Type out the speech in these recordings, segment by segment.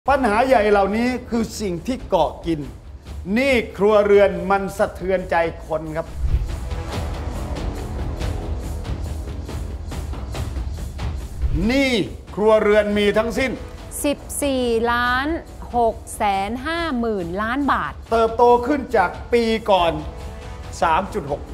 ปัญหาใหญ่เหล่านี้คือสิ่งที่เกาะกินหนี้ครัวเรือนมันสะเทือนใจคนครับหนี้ครัวเรือนมีทั้งสิ้น 14,650,000 ล้านบาทเติบโตขึ้นจากปีก่อน 3.6%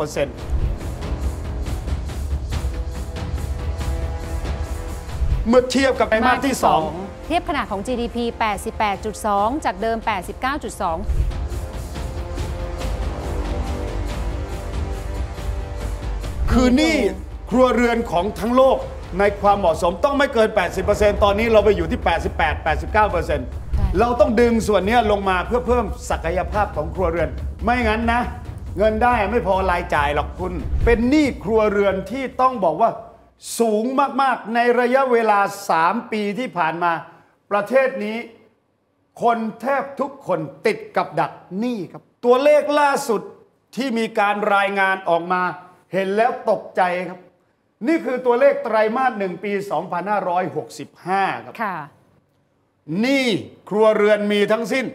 เมื่อเทียบกับไตรมาสที่ 2 เทียบขนาดของ GDP 88.2 จากเดิม 89.2 คือหนี้ครัวเรือนของทั้งโลกในความเหมาะสมต้องไม่เกิน 80% ตอนนี้เราไปอยู่ที่ 88-89% เราต้องดึงส่วนนี้ลงมาเพื่อเพิ่มศักยภาพของครัวเรือน ไม่งั้นนะเงินได้ไม่พอรายจ่ายหรอกคุณเป็นหนี้ครัวเรือนที่ต้องบอกว่าสูงมากๆในระยะเวลา3 ปีที่ผ่านมาประเทศนี้คนแทบทุกคนติดกับดักหนี้ครับตัวเลขล่าสุดที่มีการรายงานออกมาเห็นแล้วตกใจครับนี่คือตัวเลขไตรมาส 1 ปี 2565 ครับหนี้ครัวเรือนมีทั้งสิ้น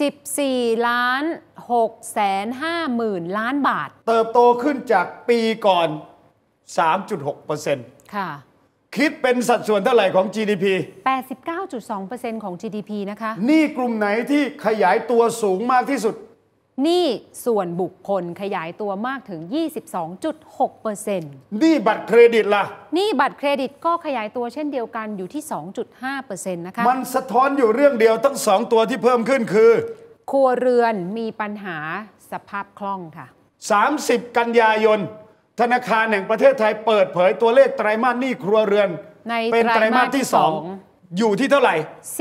14,650,000 ล้านบาทเติบโตขึ้นจากปีก่อน 3.6% ค่ะคิดเป็นสัดส่วนเท่าไหร่ของ GDP 89.2% ของ GDP นะคะหนี้กลุ่มไหนที่ขยายตัวสูงมากที่สุดหนี้ส่วนบุคคลขยายตัวมากถึง 22.6% หนี้บัตรเครดิตล่ะหนี้บัตรเครดิตก็ขยายตัวเช่นเดียวกันอยู่ที่ 2.5% นะคะมันสะท้อนอยู่เรื่องเดียวทั้ง2ตัวที่เพิ่มขึ้นคือครัวเรือนมีปัญหาสภาพคล่องค่ะ 30 กันยายนธนาคารแห่งประเทศไทยเปิดเผยตัวเลขไตรมาสหนี้ครัวเรือนเป็นไตรมาสที่2อยู่ที่เท่าไหร่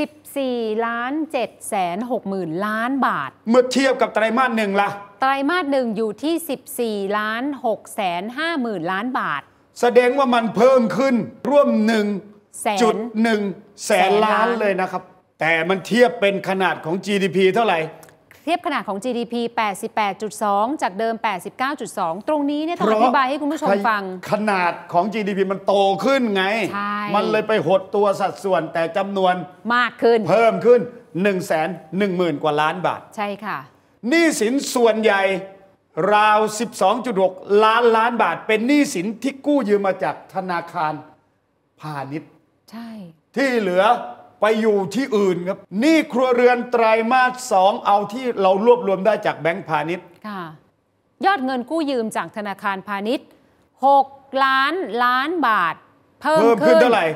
14,760,000 ล้านบาทเมื่อเทียบกับไตรมาส 1ล่ะไตรมาส 1อยู่ที่14,650,000 ล้านบาทแสดงว่ามันเพิ่มขึ้นร่วม 1.1 แสนล้านเลยนะครับแต่มันเทียบเป็นขนาดของ GDP เท่าไหร่เทียบขนาดของ GDP 88.2 จากเดิม 89.2 ตรงนี้เนี่ยต้องอธิบายให้คุณผู้ชมฟังขนาดของ GDP มันโตขึ้นไงมันเลยไปหดตัวสัดส่วนแต่จำนวนมากขึ้นเพิ่มขึ้น 110,000 กว่าล้านบาทใช่ค่ะหนี้สินส่วนใหญ่ราว 12.6 ล้านบาทเป็นหนี้สินที่กู้ยืมมาจากธนาคารพาณิชย์ใช่ที่เหลือไปอยู่ที่อื่นครับหนี้ครัวเรือนไตรมาส 2เอาที่เรารวบรวมได้จากแบงก์พาณิชย์ค่ะยอดเงินกู้ยืมจากธนาคารพาณิชย์6 ล้านล้านบาทเพิ่มขึ้นเท่าไหร่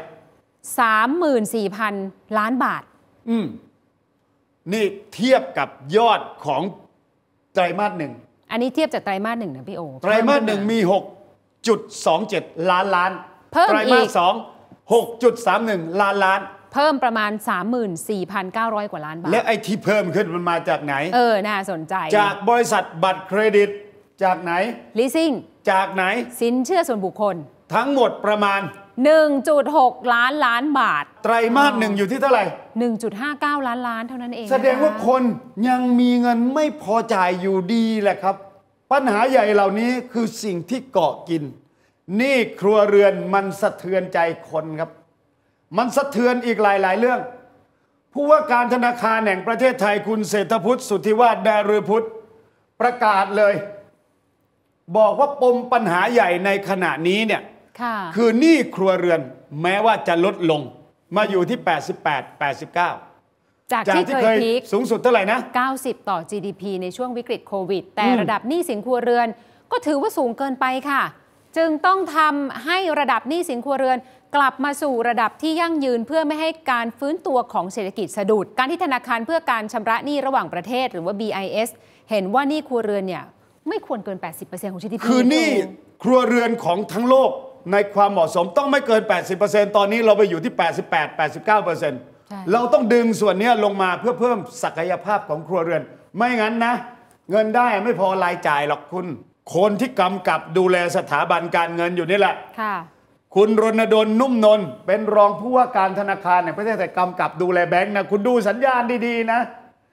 34,000 ล้านบาทนี่เทียบกับยอดของไตรมาส 1 อันนี้เทียบจากไตรมาส 1นะพี่โอไตรมาส 1มี 6.27 ล้านไตรมาส 2 6.31 ล้านเพิ่มประมาณ 34,900 กว่าล้านบาทและไอ้ที่เพิ่มขึ้นมันมาจากไหนน่าสนใจจากบริษัทบัตรเครดิตจากไหน leasing จากไหนสินเชื่อส่วนบุคคลทั้งหมดประมาณ 1.6 ล้านบาทไตรมาส 1อยู่ที่เท่าไหร่ 1.59 ล้านเท่านั้นเองแสดงว่าคนยังมีเงินไม่พอจ่ายอยู่ดีแหละครับปัญหาใหญ่เหล่านี้คือสิ่งที่เกาะกินหนี้ครัวเรือนมันสะเทือนใจคนครับมันสะเทือนอีกหลายๆเรื่องผู้ว่าการธนาคารแห่งประเทศไทยคุณเศรษฐพุทธสุทธิวาฒ ดารุพุทธประกาศเลยบอกว่าปมปัญหาใหญ่ในขณะนี้เนี่ยคือหนี้ครัวเรือนแม้ว่าจะลดลงมาอยู่ที่ 88-89 จากที่เคยพีคสูงสุดเท่าไหร่นะ 90ต่อ GDP ในช่วงวิกฤตโควิดแต่ระดับหนี้สินครัวเรือนก็ถือว่าสูงเกินไปค่ะจึงต้องทำให้ระดับหนี้สินครัวเรือนกลับมาสู่ระดับที่ยั่งยืนเพื่อไม่ให้การฟื้นตัวของเศรษฐกิจสะดุดการที่ธนาคารเพื่อการชำระหนี้ระหว่างประเทศหรือว่า BIS เห็นว่าหนี้ครัวเรือนเนี่ยไม่ควรเกิน 80% ของ GDP คือหนี้ครัวเรือนของทั้งโลกในความเหมาะสมต้องไม่เกิน 80% ตอนนี้เราไปอยู่ที่ 88-89% เราต้องดึงส่วนนี้ลงมาเพื่อเพิ่มศักยภาพของครัวเรือนไม่งั้นนะเงินได้ไม่พอรายจ่ายหรอกคุณคนที่กำกับดูแลสถาบันการเงินอยู่นี่แหละคุณรณดล นุ่มนนท์เป็นรองผู้ว่าการธนาคารแห่งประเทศไทยกำกับดูแลแบงค์นะคุณดูสัญญาณดีๆนะ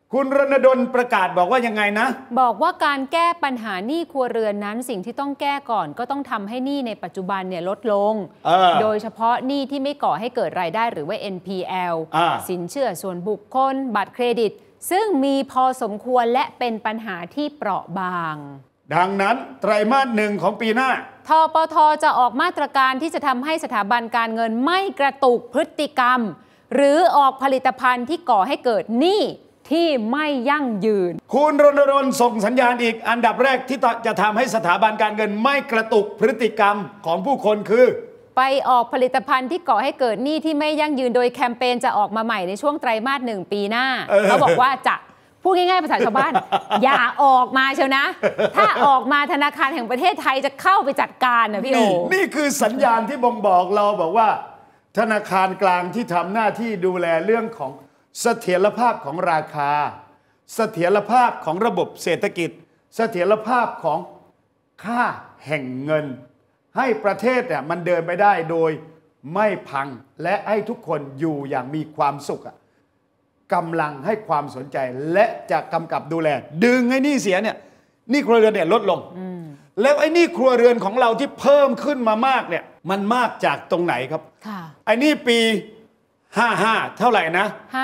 คุณรณดลประกาศบอกว่ายังไงนะบอกว่าการแก้ปัญหาหนี้ครัวเรือนนั้นสิ่งที่ต้องแก้ก่อนก็ต้องทำให้หนี้ในปัจจุบันเนี่ยลดลงโดยเฉพาะหนี้ที่ไม่ก่อให้เกิดรายได้หรือว่า NPL สินเชื่อส่วนบุคคลบัตรเครดิตซึ่งมีพอสมควรและเป็นปัญหาที่เปราะบางดังนั้นไตรมาส 1ของปีหน้าทปท.จะออกมาตรการที่จะทำให้สถาบันการเงินไม่กระตุกพฤติกรรมหรือออกผลิตภัณฑ์ที่ก่อให้เกิดหนี้ที่ไม่ยั่งยืนคุณรณรงค์ส่งสัญญาณอีกอันดับแรกที่จะทำให้สถาบันการเงินไม่กระตุกพฤติกรรมของผู้คนคือไปออกผลิตภัณฑ์ที่ก่อให้เกิดหนี้ที่ไม่ยั่งยืนโดยแคมเปญจะออกมาใหม่ในช่วงไตรมาส 1ปีหน้าเขาบอกว่าจะพูดง่ายๆภาษาชาวบ้าน อย่าออกมาเชียวนะถ้าออกมาธนาคารแห่งประเทศไทยจะเข้าไปจัดการนะพี่โอนี่คือสัญญาณที่บ่งบอกเราบอกว่าธนาคารกลางที่ทำหน้าที่ดูแลเรื่องของเสถียรภาพของราคาเสถียรภาพของระบบเศรษฐกิจเสถียรภาพของค่าแห่งเงินให้ประเทศเนี่ยมันเดินไปได้โดยไม่พังและให้ทุกคนอยู่อย่างมีความสุขกำลังให้ความสนใจและจะกำกับดูแลดึงไอ้หนี้เสียเนี่ยหนี้ครัวเรือนเนี่ยลดลงแล้วไอ้หนี้ครัวเรือนของเราที่เพิ่มขึ้นมามากเนี่ยมันมากจากตรงไหนครับไอ้หนี้ปี55เท่าไหร่นะ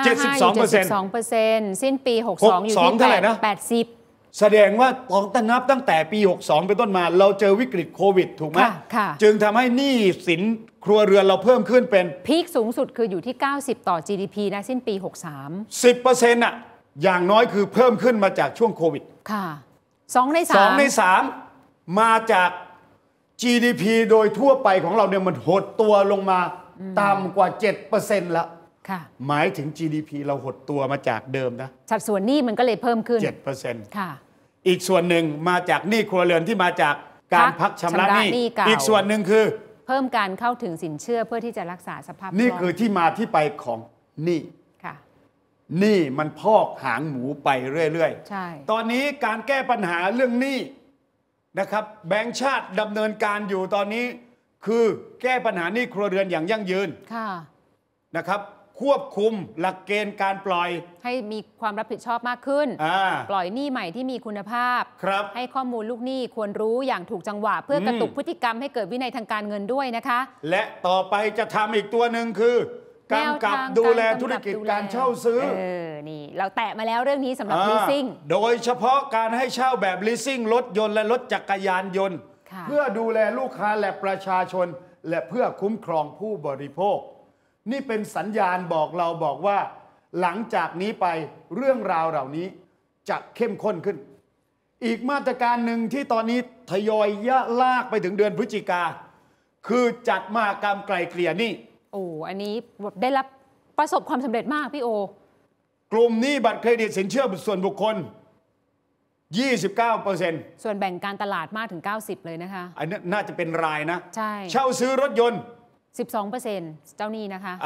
72% สิ้นปี62อยู่ที่80แสดงว่าตั้งแต่ปี62เป็นต้นมาเราเจอวิกฤตโควิดถูกไหมจึงทำให้หนี้สินครัวเรือนเราเพิ่มขึ้นเป็นพีคสูงสุดคืออยู่ที่90ต่อ GDP นะสิ้นปี63 10% อ่ะอย่างน้อยคือเพิ่มขึ้นมาจากช่วงโควิดค่ะ2 ใน 3มาจาก GDP โดยทั่วไปของเราเนี่ยมันหดตัวลงมาต่ำกว่า 7% แล้วหมายถึง GDP เราหดตัวมาจากเดิมนะสัดส่วนหนี้มันก็เลยเพิ่มขึ้น 7% ค่ะอีกส่วนหนึ่งมาจากหนี้ครัวเรือนที่มาจากการพักชำระหนี้อีกส่วนหนึ่งคือเพิ่มการเข้าถึงสินเชื่อเพื่อที่จะรักษาสภาพนี่คือที่มาที่ไปของหนี้หนี้มันพอกหางหมูไปเรื่อยๆใช่ตอนนี้การแก้ปัญหาเรื่องหนี้นะครับแบงก์ชาติดำเนินการอยู่ตอนนี้คือแก้ปัญหาหนี้ครัวเรือนอย่างยั่งยืนนะครับควบคุมหลักเกณฑ์การปล่อยให้มีความรับผิดชอบมากขึ้นปล่อยหนี้ใหม่ที่มีคุณภาพให้ข้อมูลลูกหนี้ควรรู้อย่างถูกจังหวะเพื่อกระตุกพฤติกรรมให้เกิดวินัยทางการเงินด้วยนะคะและต่อไปจะทำอีกตัวหนึ่งคือกำกับดูแลธุรกิจการเช่าซื้อนี่เราแตะมาแล้วเรื่องนี้สำหรับ leasing โดยเฉพาะการให้เช่าแบบ leasing รถยนต์และรถจักรยานยนต์เพื่อดูแลลูกค้าและประชาชนและเพื่อคุ้มครองผู้บริโภคนี่เป็นสัญญาณบอกเราบอกว่าหลังจากนี้ไปเรื่องราวเหล่านี้จะเข้มข้นขึ้นอีกมาตรการหนึ่งที่ตอนนี้ทยอยลากไปถึงเดือนพฤศจิกาคือจัดมหกรรมไกลเกลี่ยหนี้อันนี้ได้รับประสบความสำเร็จมากพี่โอกลุ่มหนี้บัตรเครดิตสินเชื่อส่วนบุคคล29% ส่วนแบ่งการตลาดมากถึง90เลยนะคะอันนี้น่าจะเป็นรายนะใช่เช่าซื้อรถยนต์ 12%เจ้าหนี้นะคะ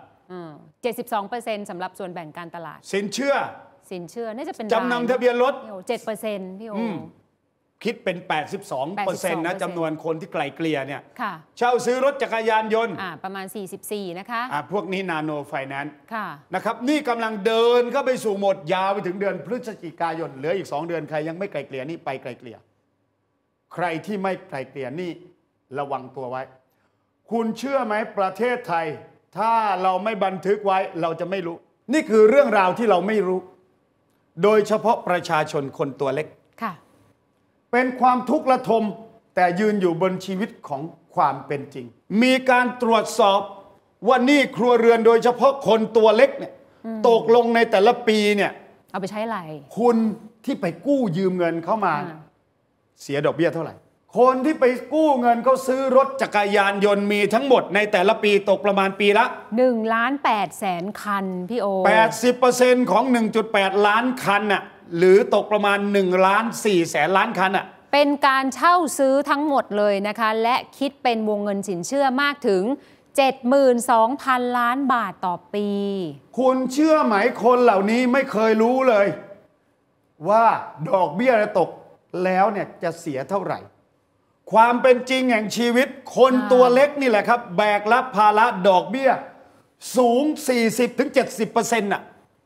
72%สำหรับส่วนแบ่งการตลาดสินเชื่อน่าจะเป็นจำนำทะเบียนรถ 7%พี่โอคิดเป็น 82% นะจำนวนคนที่ไกลเกลี่ยเนี่ยเช่าซื้อรถจักรยานยนต์ประมาณ44นะคะพวกนี้นาโนไฟแนนซ์นะครับนี่กำลังเดินเข้าไปสู่หมดยาวไปถึงเดือนพฤศจิกายนเหลืออีก2 เดือนใครยังไม่ไกลเกลี่ยนี่ไปไกลเกลี่ยใครที่ไม่ไกลเกลี่ยนี่ระวังตัวไว้คุณเชื่อไหมประเทศไทยถ้าเราไม่บันทึกไว้เราจะไม่รู้นี่คือเรื่องราวที่เราไม่รู้โดยเฉพาะประชาชนคนตัวเล็กเป็นความทุกข์ระทมแต่ยืนอยู่บนชีวิตของความเป็นจริงมีการตรวจสอบว่าหนี้ครัวเรือนโดยเฉพาะคนตัวเล็กเนี่ยตกลงในแต่ละปีเนี่ยเอาไปใช้อะไรคุณที่ไปกู้ยืมเงินเข้ามาเสียดอกเบี้ยเท่าไหร่คนที่ไปกู้เงินเขาซื้อรถจักรยานยนต์มีทั้งหมดในแต่ละปีตกประมาณปีละ 1,800,000 คันพี่โอ 80% ของ 1.8 ล้านคันน่ะหรือตกประมาณ1,400,000 ล้านคันน่ะเป็นการเช่าซื้อทั้งหมดเลยนะคะและคิดเป็นวงเงินสินเชื่อมากถึง 72,000 ล้านบาทต่อปีคุณเชื่อไหมคนเหล่านี้ไม่เคยรู้เลยว่าดอกเบี้ยจะตกแล้วเนี่ยจะเสียเท่าไหร่ความเป็นจริงแห่งชีวิตคนตัวเล็กนี่แหละครับแบกรับภาระดอกเบี้ยสูง 40-70% น่ะ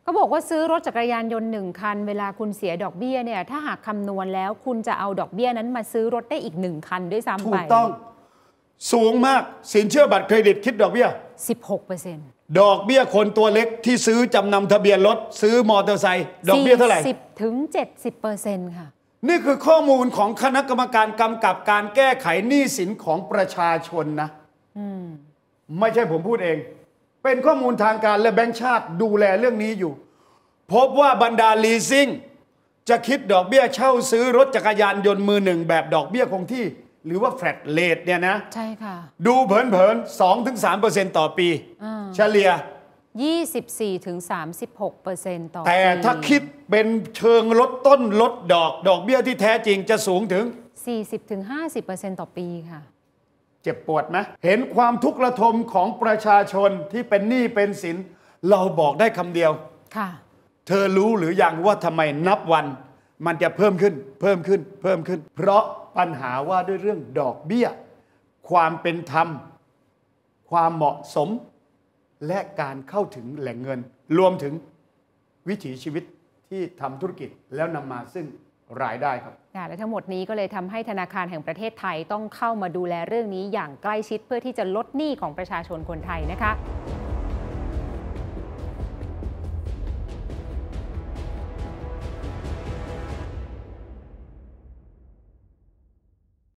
ก็บอกว่าซื้อรถจักรยานยนต์1 คันเวลาคุณเสียดอกเบี้ยเนี่ยถ้าหากคำนวณแล้วคุณจะเอาดอกเบี้ยนั้นมาซื้อรถได้อีก1 คันด้วยซ้ำไปถูกต้องสูงมากสินเชื่อบัตรเครดิตคิดดอกเบี้ย 16% ดอกเบี้ยคนตัวเล็กที่ซื้อจำนำทะเบียนรถซื้อมอเตอร์ไซค์ดอกเบี้ยเท่าไหร่ 40-70%ค่ะนี่คือข้อมูลของคณะกรรมการกำกับการแก้ไขหนี้สินของประชาชนนะไม่ใช่ผมพูดเองเป็นข้อมูลทางการและแบงก์ชาติดูแลเรื่องนี้อยู่พบว่าบรรดาลีสซิ่งจะคิดดอกเบี้ยเช่าซื้อรถจักรยานยนต์มือหนึ่งแบบดอกเบี้ยคงที่หรือว่าแฟลตเรทเนี่ยนะใช่ค่ะดูเผินๆ 2-3% ต่อปีเฉลี่ย 24-36% ต่อปีแต่ถ้าคิดเป็นเชิงลดต้นลดดอกเบี้ยที่แท้จริงจะสูงถึง 40-50% ต่อปีค่ะเจ็บปวดไหมเห็นความทุกข์ระทมของประชาชนที่เป็นหนี้เป็นสินเราบอกได้คำเดียวค่ะเธอรู้หรือยังว่าทำไมนับวันมันจะเพิ่มขึ้นเพราะปัญหาว่าด้วยเรื่องดอกเบี้ยความเป็นธรรมความเหมาะสมและการเข้าถึงแหล่งเงินรวมถึงวิถีชีวิตที่ทำธุรกิจแล้วนำมาซึ่งรายได้ครับและทั้งหมดนี้ก็เลยทำให้ธนาคารแห่งประเทศไทยต้องเข้ามาดูแลเรื่องนี้อย่างใกล้ชิดเพื่อที่จะลดหนี้ของประชาชนคนไทยนะคะ